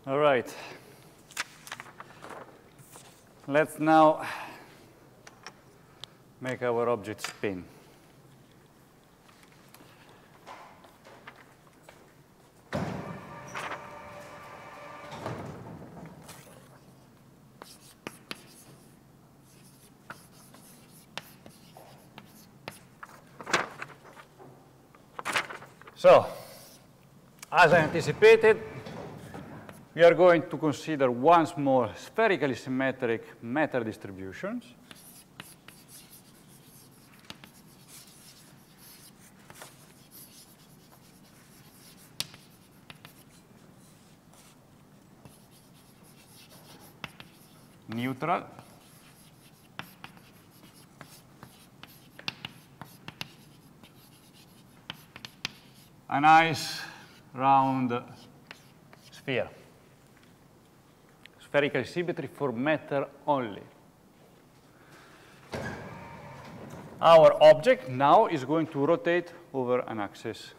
All right. Let's now make our object spin. So, as I anticipated, we are going to consider once more spherically symmetric matter distributions. Neutral. A nice round sphere. Spherical symmetry for matter only. Our object now is going to rotate over an axis.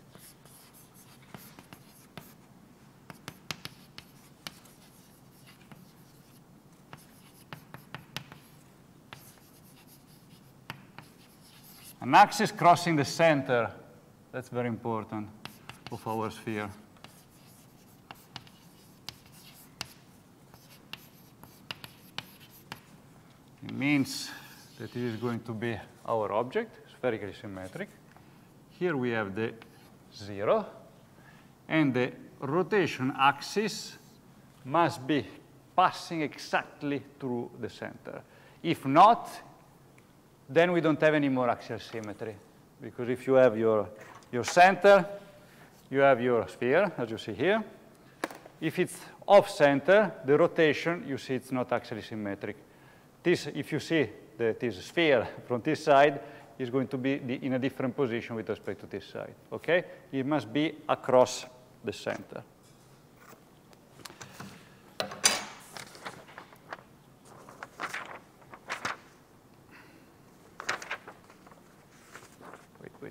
An axis crossing the center. That's very important of our sphere. It means that it is going to be our object, spherically symmetric. Here we have the 0, and the rotation axis must be passing exactly through the center. If not, then we don't have any more axial symmetry. Because if you have your center, you have your sphere, as you see here. If it's off-center, the rotation, you see it's not axially symmetric. This, if you see this sphere from this side, is going to be in a different position with respect to this side, okay? It must be across the center. Wait.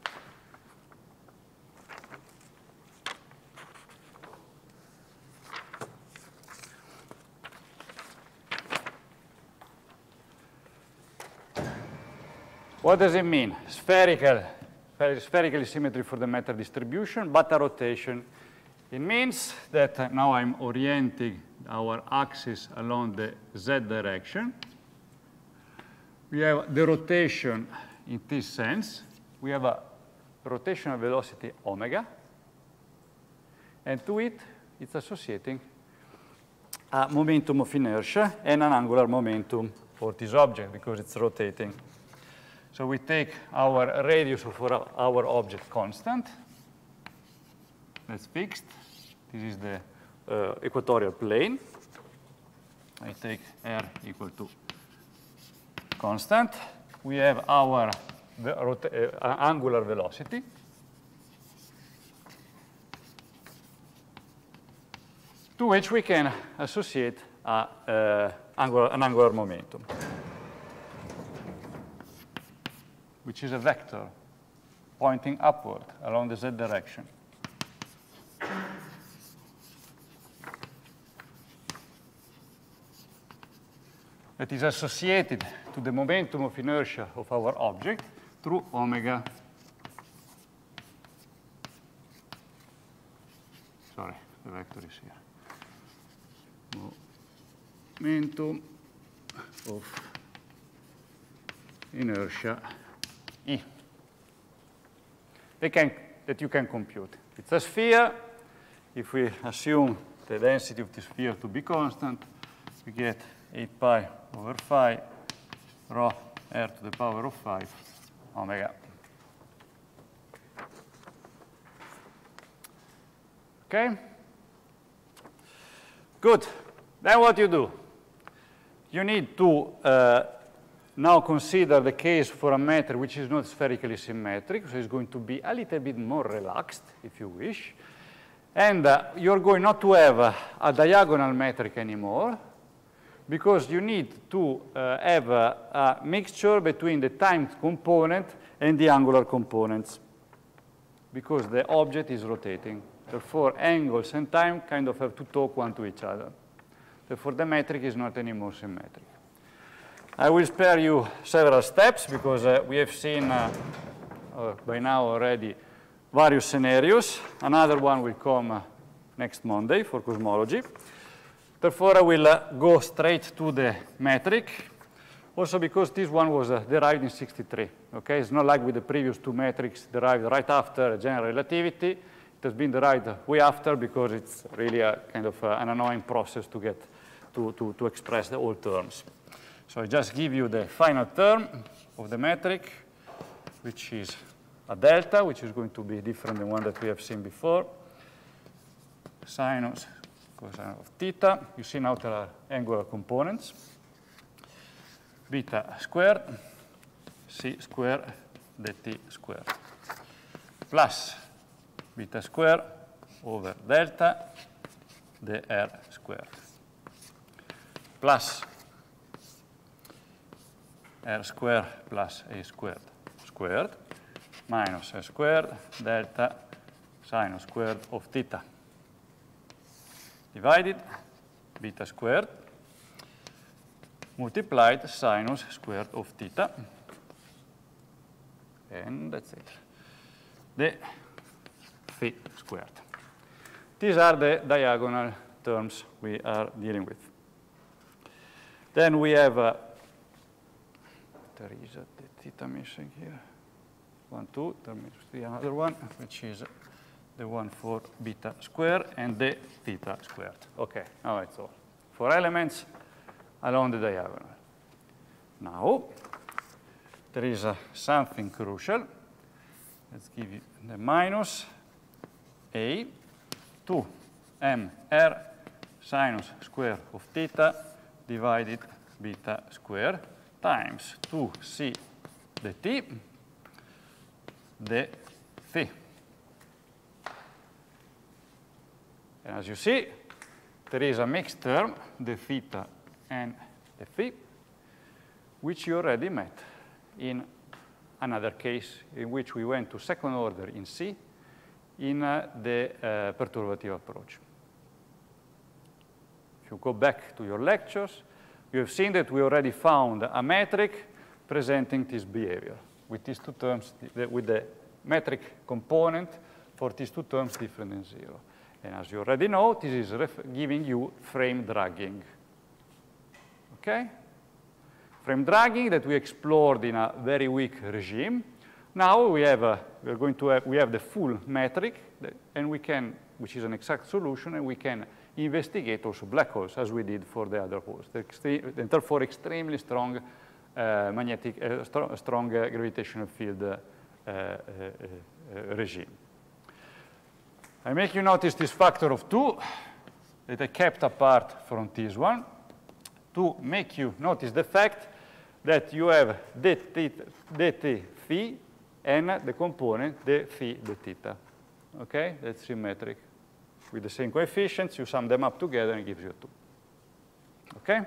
What does it mean? Spherically symmetry for the matter distribution, but a rotation. It means that now I'm orienting our axis along the z direction. We have the rotation in this sense. We have a rotational velocity omega, and to it, it's associating a momentum of inertia and an angular momentum for this object because it's rotating. So we take our radius for our object constant. That's fixed. This is the equatorial plane. I take r equal to constant. We have our angular velocity. To which we can associate an angular momentum, which is a vector pointing upward along the z direction. That is associated to the momentum of inertia of our object through omega. Sorry, the vector is here. Momentum of inertia E. That you can compute. It's a sphere. If we assume the density of the sphere to be constant, we get 8 pi over 5 rho r to the power of 5 omega. Okay? Good. Then what you do? You need to now consider the case for a matter which is not spherically symmetric, so it's going to be a little bit more relaxed, if you wish. And you're going not to have a diagonal metric anymore, because you need to have a mixture between the time component and the angular components, because the object is rotating. Therefore, angles and time kind of have to talk one to each other. Therefore, the metric is not anymore symmetric. I will spare you several steps because we have seen by now already various scenarios. Another one will come next Monday for cosmology. Therefore, I will go straight to the metric, also because this one was derived in 63. Okay? It's not like with the previous two metrics derived right after general relativity. It has been derived way after because it's really a kind of an annoying process to get to express the whole terms. So I just give you the final term of the metric, which is a delta, which is going to be different than one that we have seen before. Sinus cosine of theta. You see now there are angular components. Beta squared, c squared, dt squared, plus beta squared over delta dr squared, plus r squared plus a squared squared, minus a squared delta sinus squared of theta, divided beta squared multiplied sinus squared of theta, and that's it, the phi squared. These are the diagonal terms we are dealing with. Then we have, there is the theta missing here, 1, 2, there must be another one, which is the one for beta squared and the theta squared. Okay, now it's all. For elements along the diagonal. Now, there is something crucial. Let's give you the minus a 2mr sinus square of theta divided beta square times 2c dt the phi. And as you see, there is a mixed term, the theta and the phi, which you already met in another case in which we went to second order in C in the perturbative approach. If you go back to your lectures, you have seen that we already found a metric presenting this behavior with these two terms, with the metric component for these two terms different than 0. And as you already know, this is giving you frame dragging. Okay? Frame dragging that we explored in a very weak regime. Now we have the full metric, and we can, which is an exact solution, and we can investigate also black holes as we did for the other holes. And therefore, extremely strong strong gravitational field regime. I make you notice this factor of 2 that I kept apart from this one to make you notice the fact that you have dt phi and the component the phi the theta. Okay, that's symmetric. With the same coefficients, you sum them up together and it gives you 2. Okay?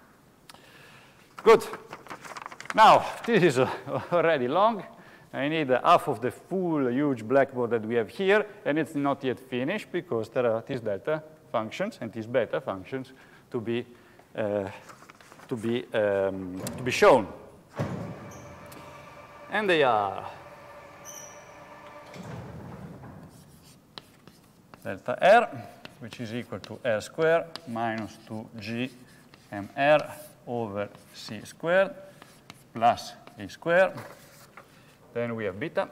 Good. Now, this is already long. I need half of the full huge blackboard that we have here, and it's not yet finished because there are these delta functions and these beta functions to be shown. And they are delta r, which is equal to r squared minus 2g mr over c squared plus a squared. Then we have beta,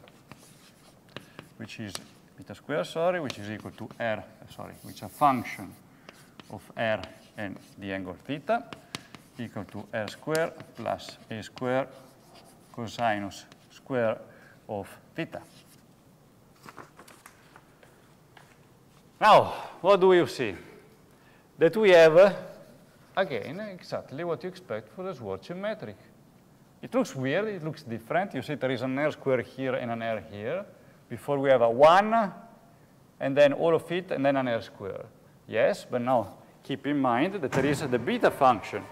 which is beta squared, sorry, which is equal to r, which is a function of r and the angle theta, equal to r squared plus a squared cosinus square of theta. Now, what do you see? That we have, again, exactly what you expect for the Schwarzschild metric. It looks weird, it looks different. You see there is an r square here and an r here. Before we have a 1, and then all of it, and then an r square. Yes, but now keep in mind that there is the beta function.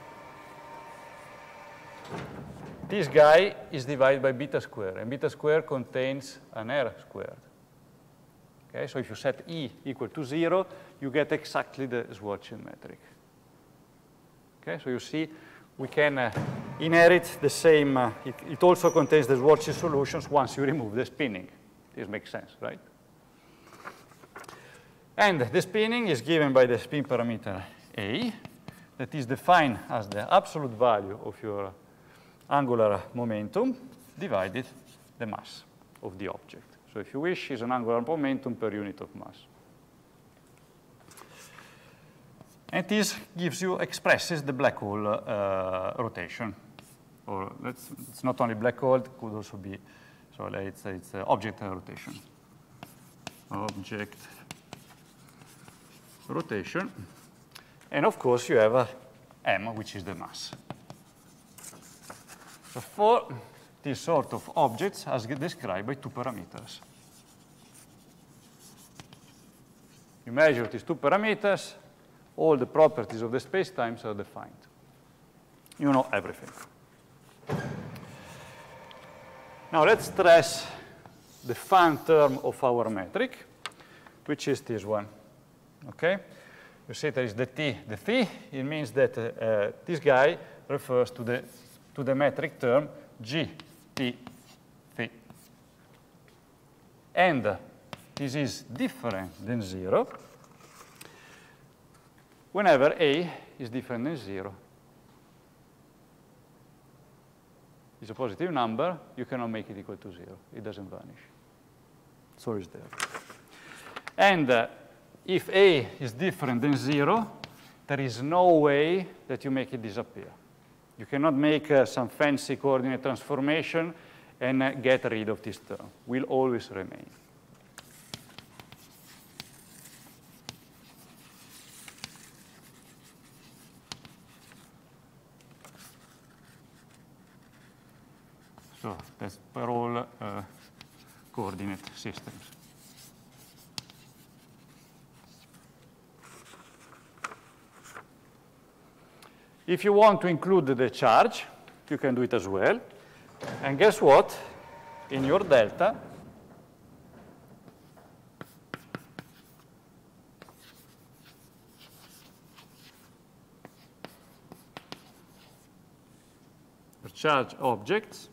This guy is divided by beta square, and beta square contains an r squared. Okay, so if you set E equal to 0, you get exactly the Schwarzschild metric. Okay, so you see, we can inherit the same, it also contains the Schwarzschild solutions once you remove the spinning. This makes sense, right? And the spinning is given by the spin parameter A, that is defined as the absolute value of your angular momentum divided the mass of the object. So if you wish, it's an angular momentum per unit of mass. And this gives you, expresses the black hole rotation. Or it's not only black hole, it could also be, so it's object rotation. Object rotation. And of course, you have m, which is the mass. So for this sort of objects, as described by two parameters. You measure these two parameters, all the properties of the spacetimes are defined. You know everything. Now let's stress the fun term of our metric, which is this one. Okay? You see there is the t, the phi. It means that this guy refers to the metric term g t phi. And this is different than 0 whenever a is different than 0. It's a positive number, you cannot make it equal to 0. It doesn't vanish. So it's there. And if a is different than 0, there is no way that you make it disappear. You cannot make some fancy coordinate transformation and get rid of this term. Will always remain. So that's per all coordinate systems. If you want to include the charge, you can do it as well. And guess what? In your delta, the charge objects,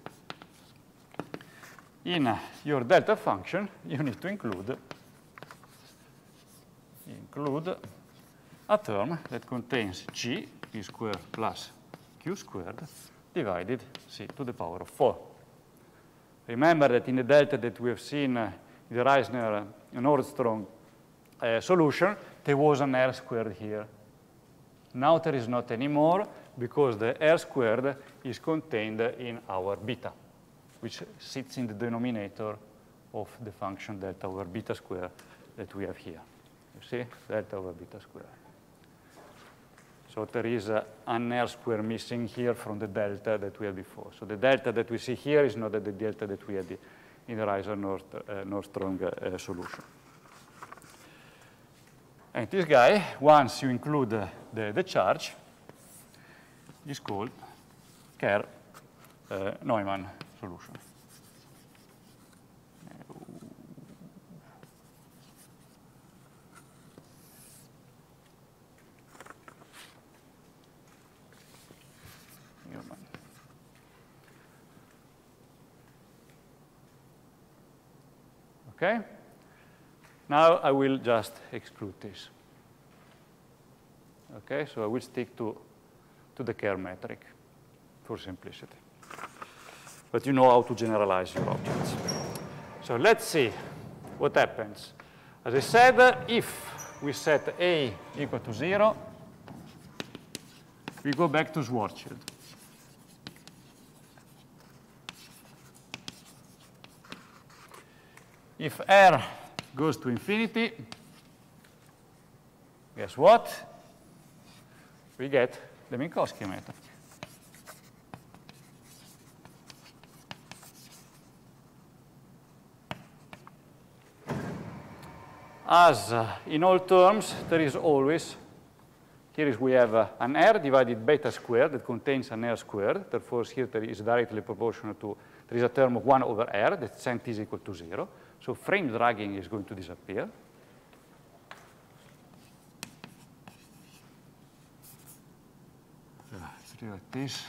in your delta function, you need to include a term that contains g, p squared plus q squared, divided c to the power of 4. Remember that in the delta that we have seen in the Reissner-Nordström solution, there was an r squared here. Now there is not anymore, because the r squared is contained in our beta, which sits in the denominator of the function delta over beta square that we have here. You see, delta over beta square. So there is an r square missing here from the delta that we had before. So the delta that we see here is not the delta that we had in the Reissner-Nordström solution. And this guy, once you include the charge, is called Kerr-Neumann solution. Okay? Now I will just exclude this. Okay, so I will stick to the Kerr metric for simplicity. But you know how to generalize your objects. So let's see what happens. As I said, if we set A equal to 0, we go back to Schwarzschild. If R goes to infinity, guess what? We get the Minkowski metric. As in all terms, there is always, here we have an R divided beta squared that contains an R squared. Therefore, here there is directly proportional to, there is a term of 1 over R that sent is equal to 0. So frame dragging is going to disappear. Let's do like this.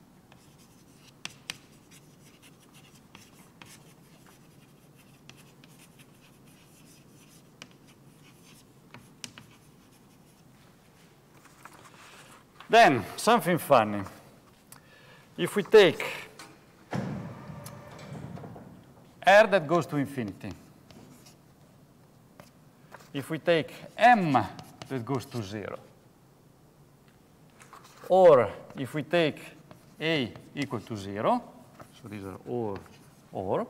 Then, something funny. If we take R that goes to infinity, if we take M that goes to 0, or if we take A equal to 0, so these are or,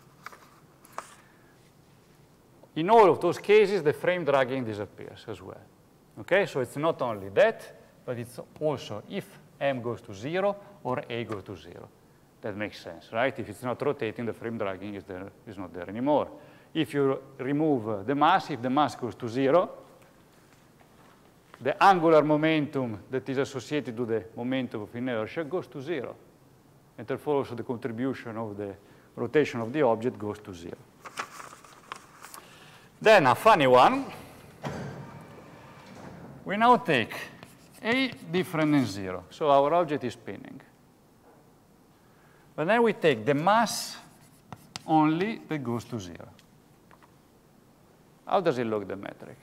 in all of those cases, the frame dragging disappears as well. Okay, so it's not only that, but it's also if M goes to 0 or A goes to 0. That makes sense, right? If it's not rotating, the frame dragging is not there anymore. If you remove the mass, if the mass goes to 0, the angular momentum that is associated to the momentum of inertia goes to 0. And therefore, also the contribution of the rotation of the object goes to 0. Then a funny one. We now take A different than 0. So our object is spinning. But then we take the mass only that goes to 0. How does it look, the metric?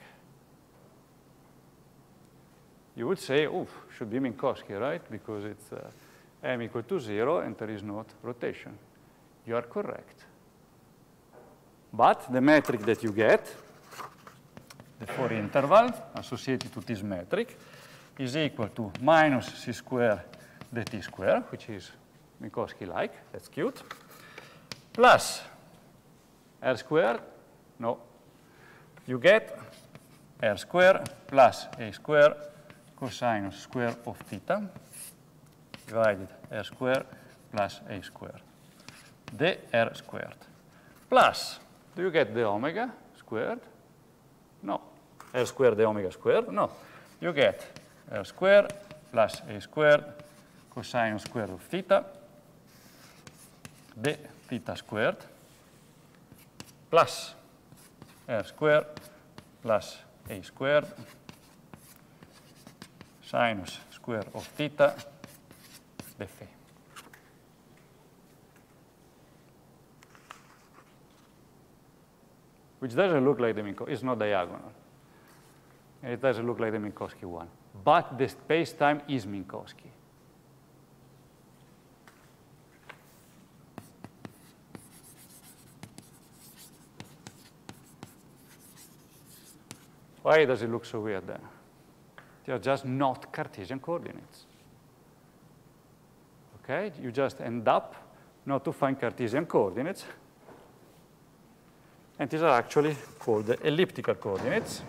You would say, oh, should be Minkowski, right? Because it's M equal to 0 and there is not rotation. You are correct. But the metric that you get, the Fourier interval associated to this metric, is equal to minus c squared dt squared, which is Minkowski-like, that's cute, plus r squared, no, you get r squared plus a squared cosinus square of theta divided r squared plus a squared, the r squared, plus, do you get the omega squared? No. R squared the omega squared? No. You get r squared plus a squared cosinus square of theta, the theta squared, plus r squared plus a squared sinus square of theta, the phi. Which doesn't look like the Minkowski, it's not diagonal. And it doesn't look like the Minkowski one. But the space-time is Minkowski. Why does it look so weird then? They are just not Cartesian coordinates. Okay, you just end up not to find Cartesian coordinates. And these are actually called the elliptical coordinates.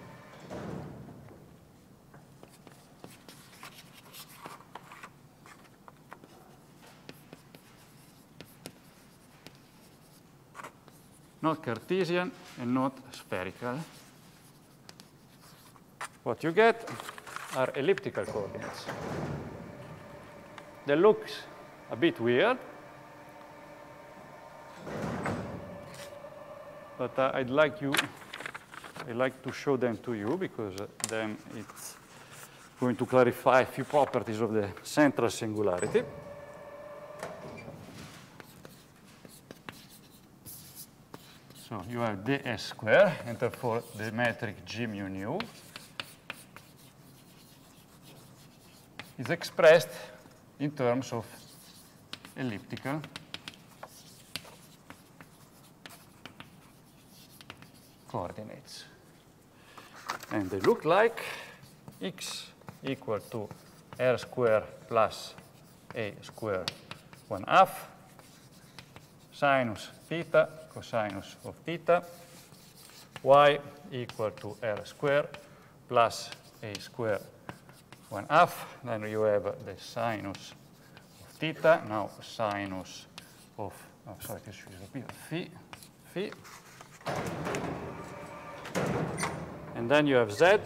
Not Cartesian and not spherical. What you get are elliptical coordinates. That looks a bit weird, but I'd like to show them to you because then it's going to clarify a few properties of the central singularity. So you have ds squared, and therefore the metric G mu nu is expressed in terms of elliptical coordinates. And they look like x equal to r squared plus a squared 1/2 sinus theta cosinus of theta, y equal to r squared plus a squared 1/2. Then you have the sinus of theta, now sinus of, oh, sorry, this should be phi. And then you have z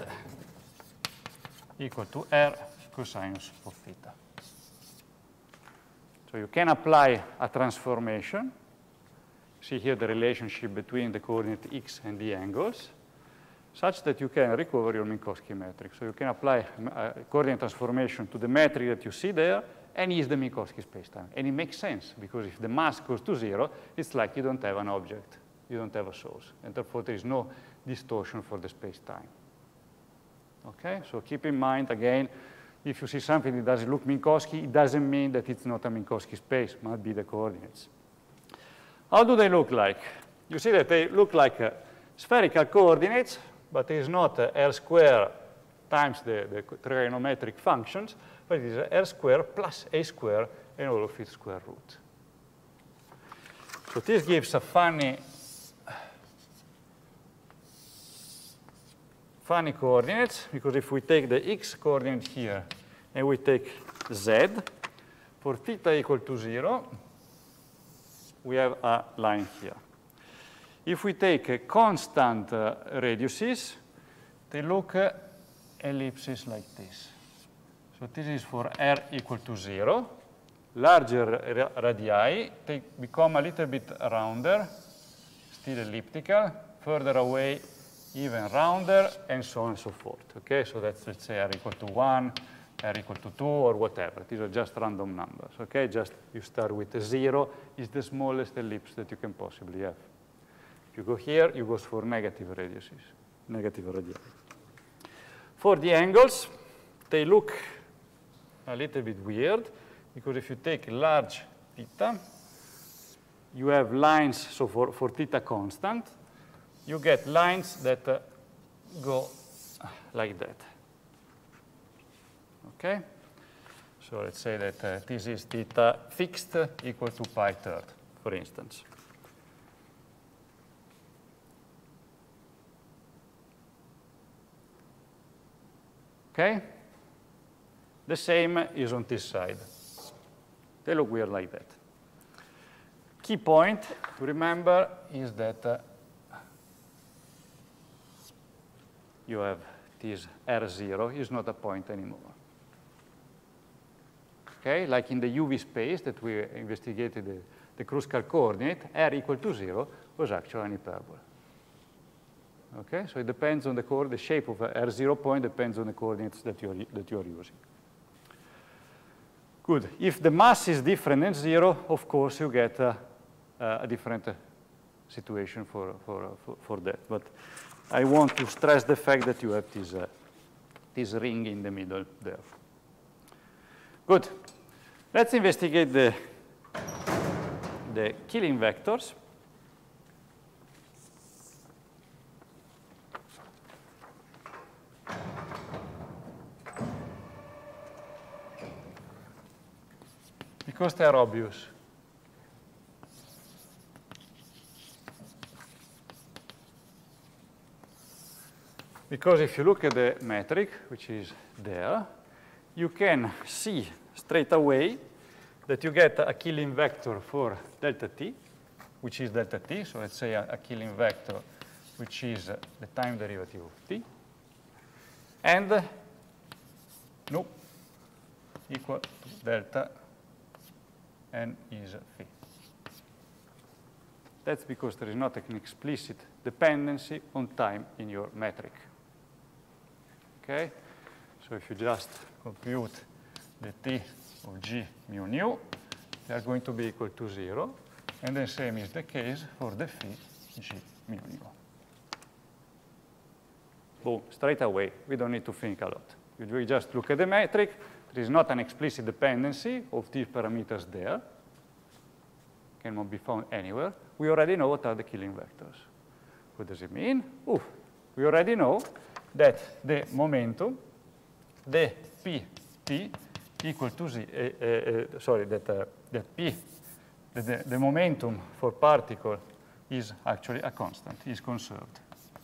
equal to r cosinus of theta. So you can apply a transformation see here the relationship between the coordinate x and the angles, such that you can recover your Minkowski metric. So you can apply coordinate transformation to the metric that you see there and use the Minkowski spacetime. And it makes sense, because if the mass goes to 0, it's like you don't have an object. You don't have a source. And therefore, there is no distortion for the spacetime. Okay? So keep in mind, again, if you see something that doesn't look Minkowski, it doesn't mean that it's not a Minkowski space. It might be the coordinates. How do they look like? You see that they look like spherical coordinates, but it is not R square times the trigonometric functions, but it is R square plus A square and all of its square root. So this gives a funny coordinates, because if we take the x coordinate here and we take z, for theta equal to 0, we have a line here. If we take constant radiuses, they look ellipses like this. So this is for r equal to 0. Larger radii, they become a little bit rounder, still elliptical, further away, even rounder, and so on and so forth. Okay, so that's, let's say, r equal to 1, r equal to 2, or whatever. These are just random numbers. Okay, just you start with a 0, is the smallest ellipse that you can possibly have. If you go here, you go for negative radiuses, negative radii. For the angles, they look a little bit weird, because if you take large theta, you have lines, so for theta constant, you get lines that go like that. Okay? So let's say that this is theta fixed equal to pi third, for instance. Okay? The same is on this side. They look weird like that. Key point to remember is that you have this R0 is not a point anymore. Okay, like in the UV space that we investigated the Kruskal coordinate, R equal to 0 was actually an hyperbola. Okay, so it depends on the shape of a R0 point depends on the coordinates that you are using. Good. If the mass is different than 0, of course you get a different situation for that. But I want to stress the fact that you have this ring in the middle there. Good. Let's investigate the Killing vectors. Because they are obvious. Because if you look at the metric, which is there, you can see straight away that you get a Killing vector for delta t, which is delta t. So let's say a Killing vector, which is the time derivative of t. And no, equal to delta n is phi. That's because there is not an explicit dependency on time in your metric. Okay? So if you just compute the t of g mu nu, they are going to be equal to 0. And the same is the case for the phi g mu nu. Boom, straight away. We don't need to think a lot. We just look at the metric. There is not an explicit dependency of these parameters there. Cannot be found anywhere. We already know what are the Killing vectors. What does it mean? We already know that the momentum, the pt equal to z, that p, the momentum for particle is actually a constant, is conserved.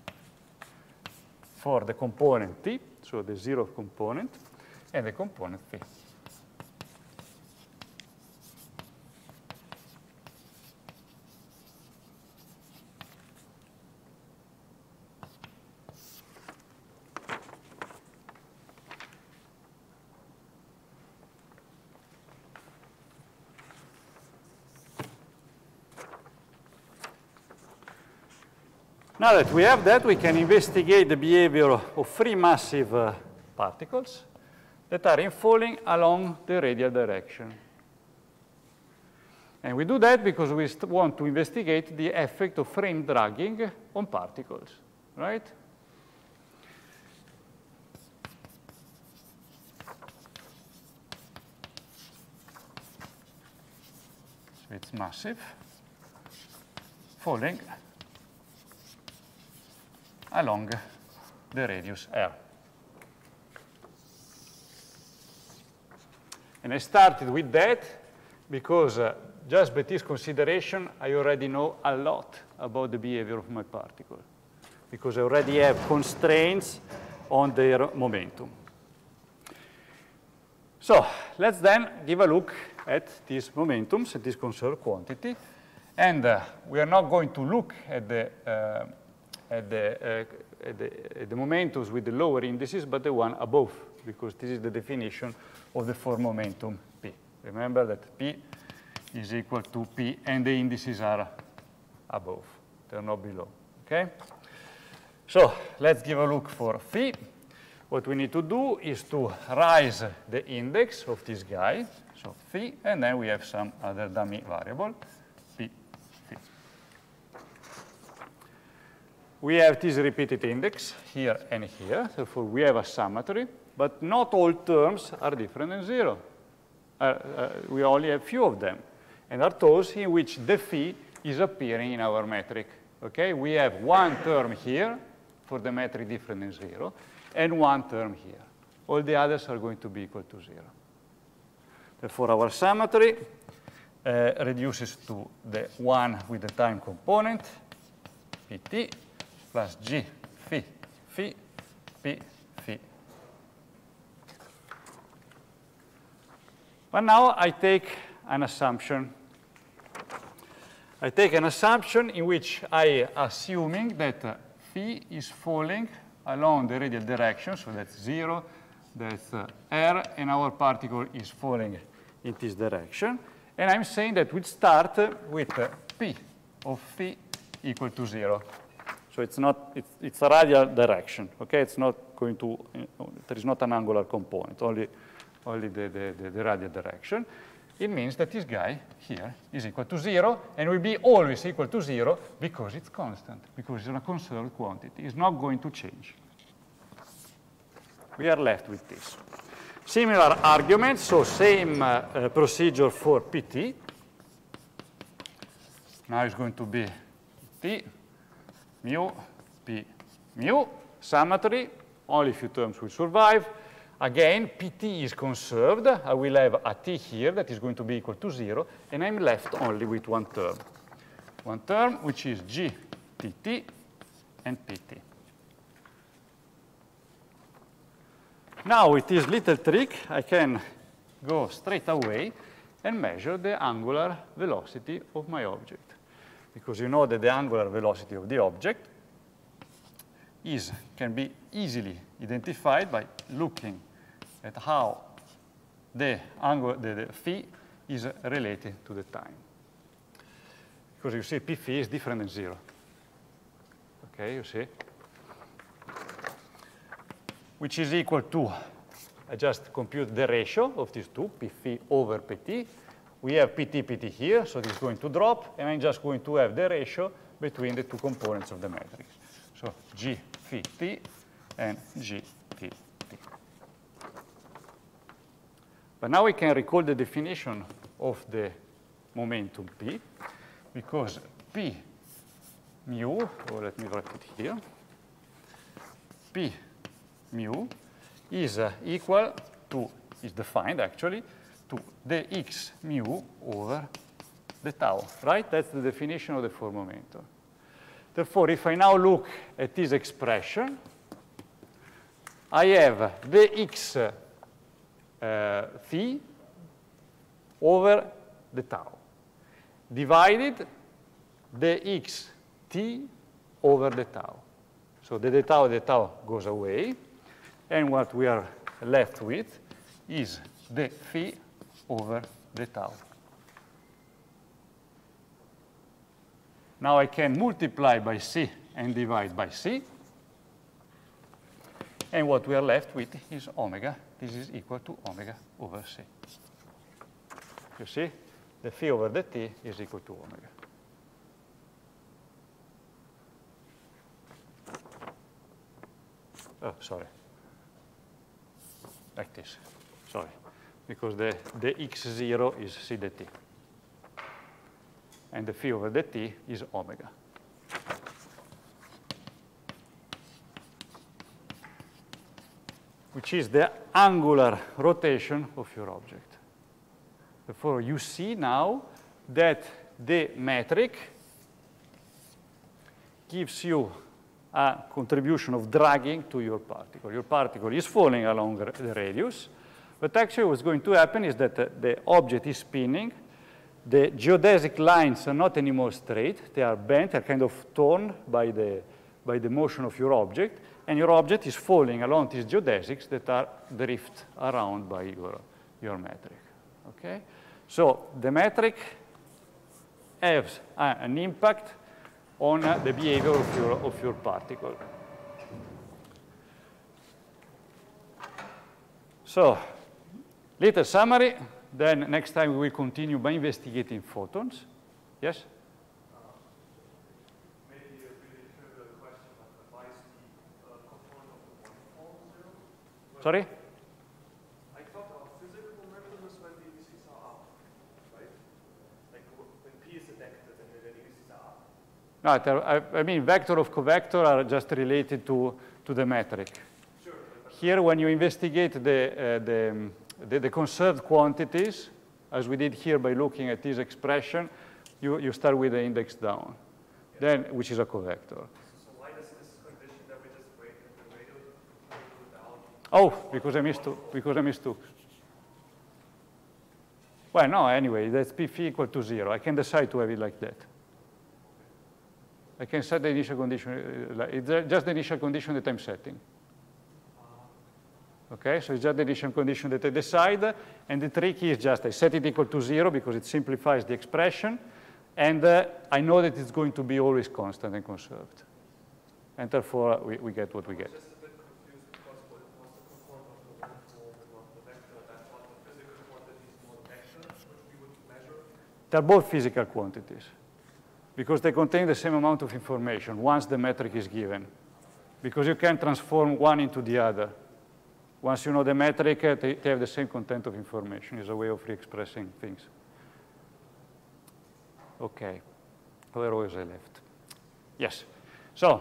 For the component t, so the 0 component, and the component phi. Now that we have that, we can investigate the behavior of three massive particles that are infalling along the radial direction. And we do that because we want to investigate the effect of frame dragging on particles, right? So it's massive, falling along the radius R. And I started with that because just by this consideration, I already know a lot about the behavior of my particle, because I already have constraints on their momentum. So let's then give a look at these momentums, at this conserved quantity. And we are not going to look at the momentums with the lower indices, but the one above, because this is the definition of the form momentum P. Remember that P is equal to P, and the indices are above. They're not below, okay? So let's give a look for phi. What we need to do is to raise the index of this guy, so phi, and then we have some other dummy variable, P, phi. We have this repeated index here and here, therefore we have a symmetry, but not all terms are different than 0. We only have few of them, and are those in which the phi is appearing in our metric. Okay, we have one term here for the metric different than 0, and one term here. All the others are going to be equal to 0. Therefore, our symmetry reduces to the one with the time component, Pt, plus G phi phi P phi. But now I take an assumption. I take an assumption in which I assuming that phi is falling along the radial direction, so that's 0, that's R, and our particle is falling in this direction. And I'm saying that we start with P of phi equal to 0. So it's not, it's a radial direction, okay? It's not going to, there is not an angular component, only the radial direction. It means that this guy here is equal to 0, and will be always equal to 0 because it's constant, because it's a conserved quantity. It's not going to change. We are left with this. Similar arguments, so same procedure for Pt. Now it's going to be T, mu, P, mu, symmetry, only a few terms will survive. Again, Pt is conserved. I will have a T here that is going to be equal to 0, and I'm left only with one term. One term, which is G, Tt, and Pt. Now, with this little trick, I can go straight away and measure the angular velocity of my object. Because you know that the angular velocity of the object can be easily identified by looking at how the phi is related to the time. Because you see, p phi is different than 0. Okay, you see? Which is equal to, I just compute the ratio of these two, p phi over pt. We have pt here, so this is going to drop, and I'm just going to have the ratio between the two components of the matrix. So g phi t and g t t. But now we can recall the definition of the momentum p, because p mu, or let me write it here, p mu is equal to, is defined actually, to the x mu over the tau, right? That's the definition of the form momentum. Therefore, if I now look at this expression, I have the x phi over the tau, divided the x t over the tau. So the tau goes away, and what we are left with is the phi over the tau. Now I can multiply by c and divide by c. And what we are left with is omega. This is equal to omega over c. You see, the phi over the t is equal to omega. Oh, sorry. Like this. Sorry. Because the x0 is c dt. And the phi over the t is omega. Which is the angular rotation of your object. Therefore, you see now that the metric gives you a contribution of dragging to your particle. Your particle is falling along the radius, but actually what's going to happen is that the object is spinning. The geodesic lines are not anymore straight. They are bent, they're kind of torn by the motion of your object, and your object is falling along these geodesics that are drift around by your metric. Okay? So the metric has an impact on the behavior of your particle. So, little summary, then next time we will continue by investigating photons. Yes? Maybe a really trivial question, but why is the component of the waterfall zero? Sorry? I thought our physical momentum is when the indices are up, right? Like when P is a vector, then the indices are up. No, I mean, vector of covector are just related to the metric. Sure. Here, when you investigate the conserved quantities, as we did here by looking at this expression, you start with the index down, then which is a covector. So why does this condition that we just break the radial down? Oh, because I mistook. Well, no, anyway, that's p equal to 0. I can decide to have it like that. I can set the initial condition, it's just the initial condition that I'm setting. Okay, so it's just the initial condition that I decide, and the trick is just I set it equal to 0 because it simplifies the expression, and I know that it's going to be always constant and conserved. And therefore, we get what we get. I'm just a bit confused because what was the component of the waterfall and not the vector? I thought the physical quantities were vectors, which we would measure. They're both physical quantities because they contain the same amount of information once the metric is given, because you can transform one into the other. Once you know the metric, they have the same content of information. It's a way of re-expressing things. Okay, where was I left? Yes, so,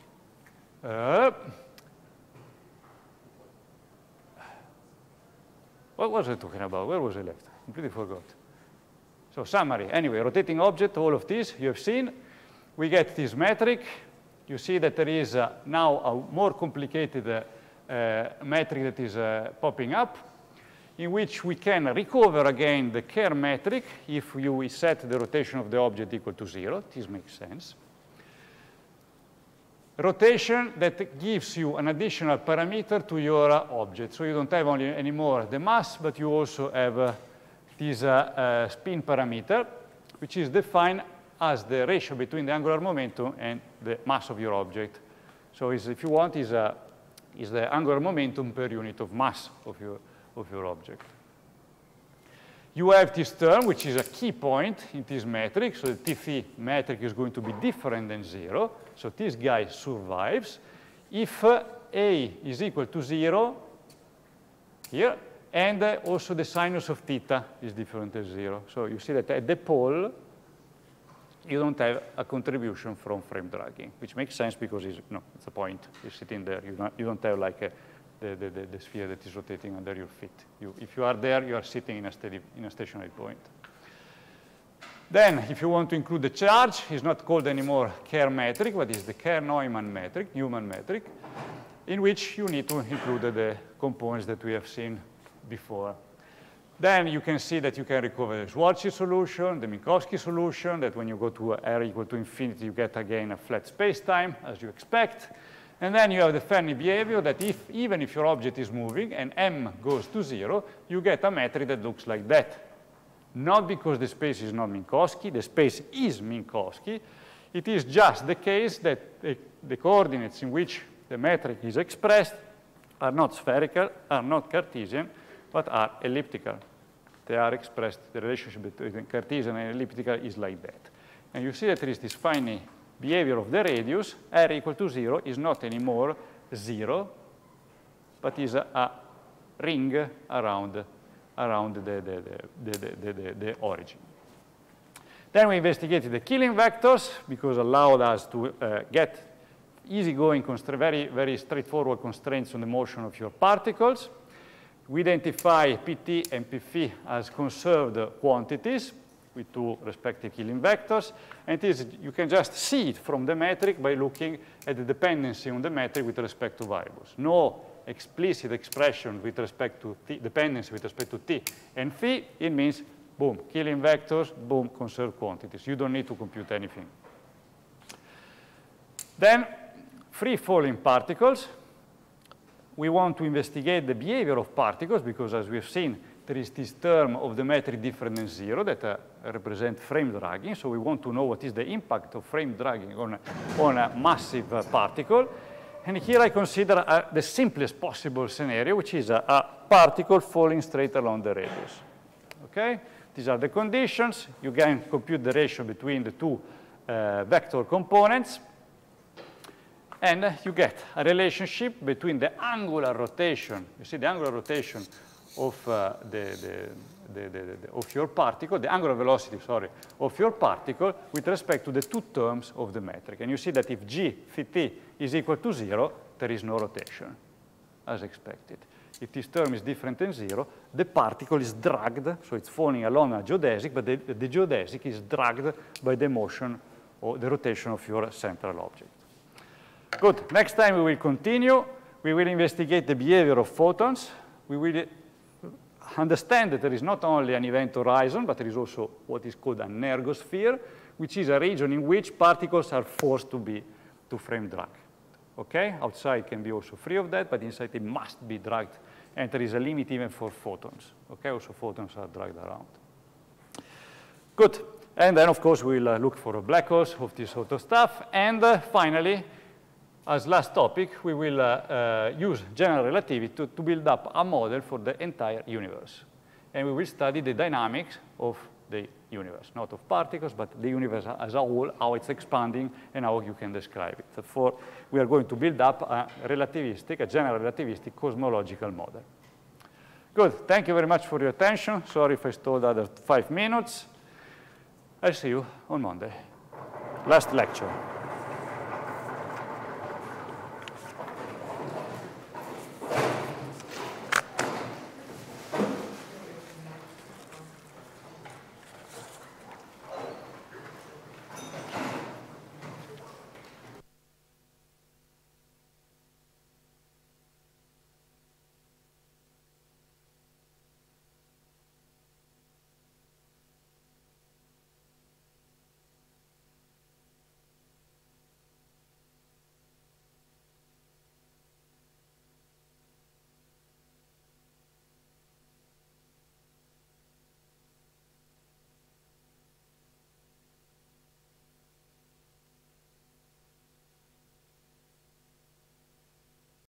what was I talking about? Where was I left? Completely forgot. So summary, anyway, rotating object, all of this you have seen. We get this metric. You see that there is now a more complicated metric that is popping up, in which we can recover again the Kerr metric if we set the rotation of the object equal to 0. This makes sense. Rotation that gives you an additional parameter to your object. So you don't have only anymore the mass, but you also have this spin parameter, which is defined as the ratio between the angular momentum and the mass of your object. So if you want, is the angular momentum per unit of mass of your object. You have this term, which is a key point in this metric. So the T phi metric is going to be different than 0. So this guy survives if A is equal to 0 here, and also the sinus of theta is different than 0. So you see that at the pole, you don't have a contribution from frame dragging, which makes sense because it's a point. You're sitting there. You don't have like the sphere that is rotating under your feet. If you are there, you are sitting in a stationary point. Then, if you want to include the charge, it's not called anymore Kerr metric, but it's the Kerr-Neumann metric, Newman metric, in which you need to include the components that we have seen before. Then you can see that you can recover the Schwarzschild solution, the Minkowski solution, that when you go to R equal to infinity, you get again a flat space-time, as you expect. And then you have the Fermi behavior that even if your object is moving and M goes to 0, you get a metric that looks like that. Not because the space is not Minkowski, the space is Minkowski. It is just the case that the coordinates in which the metric is expressed are not spherical, are not Cartesian, but are elliptical. They are expressed, the relationship between Cartesian and elliptical is like that. And you see that there is this funny behavior of the radius. R equal to 0 is not anymore 0, but is a ring around the origin. Then we investigated the Killing vectors because it allowed us to get easygoing, very, very straightforward constraints on the motion of your particles. We identify PT and PV as conserved quantities with two respective Killing vectors. And you can just see it from the metric by looking at the dependency on the metric with respect to variables. No explicit expression with respect to T, dependency with respect to T and phi. It means, boom, Killing vectors, boom, conserved quantities. You don't need to compute anything. Then, free-falling particles. We want to investigate the behavior of particles because, as we've seen, there is this term of the metric different than 0 that represent frame dragging. So we want to know what is the impact of frame dragging on a massive particle. And here I consider the simplest possible scenario, which is a particle falling straight along the radius. Okay? These are the conditions. You can compute the ratio between the two vector components. And you get a relationship between the angular rotation, you see the angular rotation of, of your particle, the angular velocity, sorry, of your particle with respect to the two terms of the metric. And you see that if g phi t is equal to 0, there is no rotation, as expected. If this term is different than 0, the particle is dragged, so it's falling along a geodesic, but the geodesic is dragged by the motion or the rotation of your central object. Good. Next time we will continue. We will investigate the behavior of photons. We will understand that there is not only an event horizon, but there is also what is called an ergosphere, which is a region in which particles are forced to frame drag. Okay? Outside can be also free of that, but inside it must be dragged. And there is a limit even for photons. Okay? Also photons are dragged around. Good. And then, of course, we'll look for black holes of this sort of stuff. And finally, as last topic, we will use general relativity to build up a model for the entire universe. And we will study the dynamics of the universe, not of particles, but the universe as a whole, how it's expanding, and how you can describe it. Therefore, we are going to build up a general relativistic cosmological model. Good. Thank you very much for your attention. Sorry if I stole the other 5 minutes. I'll see you on Monday. Last lecture.